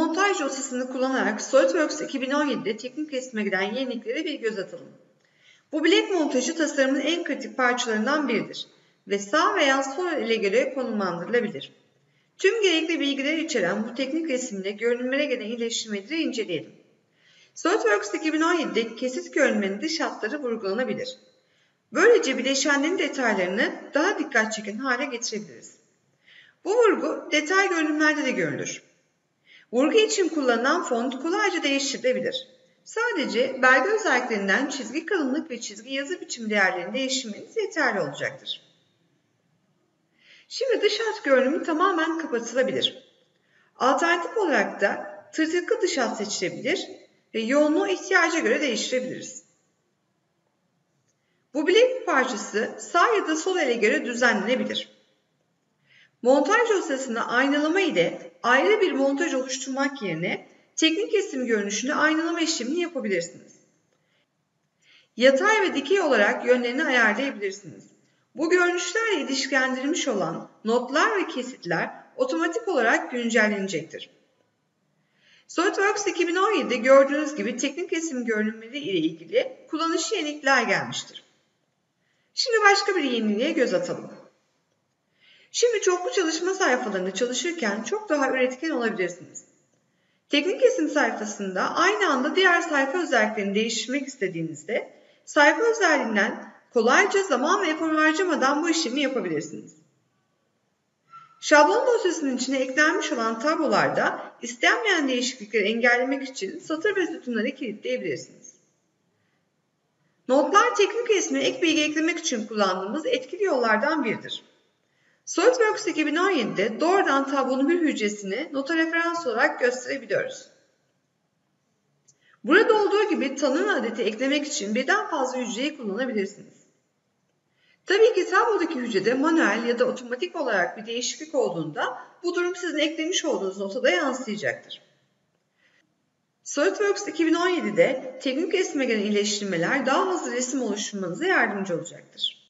montaj dosyasını kullanarak SolidWorks 2017'de teknik resime giren yeniliklere bir göz atalım. Bu bilek montajı tasarımın en kritik parçalarından biridir ve sağ veya sol ele göre konumlandırılabilir. Tüm gerekli bilgileri içeren bu teknik resimde görünümlere gelen iyileştirmeleri inceleyelim. SolidWorks 2017'de kesit görünümünün dış hatları vurgulanabilir. Böylece bileşenlerin detaylarını daha dikkat çeken hale getirebiliriz. Bu vurgu detay görünümlerde de görülür. Vurgu için kullanılan font kolayca değiştirilebilir. Sadece belge özelliklerinden çizgi kalınlık ve çizgi yazı biçimi değerlerini değiştirmeniz yeterli olacaktır. Şimdi dış hat görünümü tamamen kapatılabilir. Alternatif olarak da tırtıklı dış hat seçilebilir ve yoğunluğu ihtiyaca göre değiştirebiliriz. Bu bilek parçası sağ ya da sol ele göre düzenlenebilir. Montaj dosyasında aynalama ile ayrı bir montaj oluşturmak yerine teknik resim görünüşünde aynalama işlemini yapabilirsiniz. Yatay ve dikey olarak yönlerini ayarlayabilirsiniz. Bu görünüşlerle ilişkilendirilmiş olan notlar ve kesitler otomatik olarak güncellenecektir. SolidWorks 2017'de gördüğünüz gibi teknik resim görünümleri ile ilgili kullanışlı yenilikler gelmiştir. Şimdi başka bir yeniliğe göz atalım. Şimdi çoklu çalışma sayfalarında çalışırken çok daha üretken olabilirsiniz. Teknik resim sayfasında aynı anda diğer sayfa özelliklerini değiştirmek istediğinizde sayfa özelliğinden kolayca zaman ve efor harcamadan bu işlemi yapabilirsiniz. Şablon dosyasının içine eklenmiş olan tablolarda istenmeyen değişiklikleri engellemek için satır ve sütunları kilitleyebilirsiniz. Notlar teknik resmine ek bilgi eklemek için kullandığımız etkili yollardan biridir. SolidWorks 2017'de doğrudan tablonun bir hücresini nota referans olarak gösterebiliyoruz. Burada olduğu gibi tanım adeti eklemek için birden fazla hücreyi kullanabilirsiniz. Tabii ki tablodaki hücrede manuel ya da otomatik olarak bir değişiklik olduğunda bu durum sizin eklemiş olduğunuz notada yansıyacaktır. SolidWorks 2017'de teknik resime gelen iyileştirmeler daha hızlı resim oluşturmanıza yardımcı olacaktır.